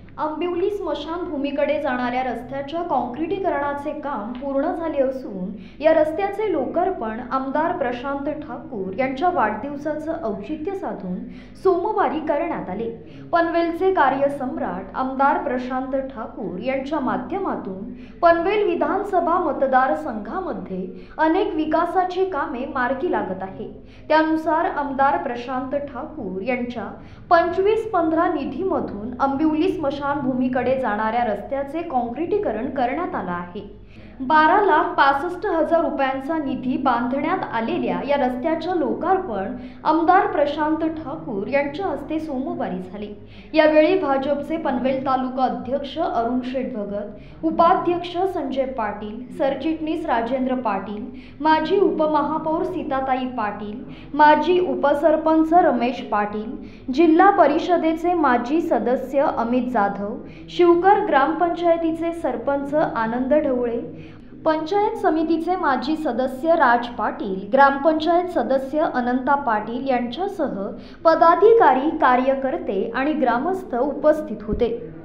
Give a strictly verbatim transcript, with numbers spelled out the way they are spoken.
आंबिवली स्मशानभूमीकडे जाणाऱ्या रस्त्याच्या काँक्रिटीकरणाचे काम पूर्ण झाले असून या रस्त्याचे लोकार्पण आमदार प्रशांत ठाकूर यांच्या वाढदिवसाचं औचित्य साधून सोमवारी करण्यात आले। पनवेलचे कार्यसम्राट आमदार प्रशांत ठाकूर यांच्या माध्यमातून पनवेल विधानसभा मतदारसंघामध्ये अनेक विकासाची कामे मार्गी लागत आहे। त्यानुसार आमदार प्रशांत ठाकूर यांच्या पंचवीस पंधरा निधीमधून आंबिवली स्मशानभूमीकडे जाणाऱ्या रस्त्याचे काँक्रिटीकरण करण्यात आले आहे। बारा लाख पासष्ट हजार रुपयांचा निधी बांधण्यात आलेल्या या रस्त्याचे लोकार्पण आमदार प्रशांत ठाकूर यांच्या हस्ते सोमवारी झाले। यावेळी भाजपचे पनवेल तालुका अध्यक्ष अरुण शेठ भगत, उपाध्यक्ष संजय पाटील, सरचिटणीस राजेंद्र पाटील, माजी उपमहापौर सीताताई पाटील, माजी उपसरपंच रमेश पाटील, जिल्हा परिषदेचे माजी सदस्य अमित जाधव, शिवकर ग्रामपंचायतीचे सरपंच आनंद ढवळे, पंचायत समितीचे माजी सदस्य राज पाटील, ग्रामपंचायत सदस्य अनंता पाटील यांच्यासह पदाधिकारी, कार्यकर्ते आणि ग्रामस्थ उपस्थित होते।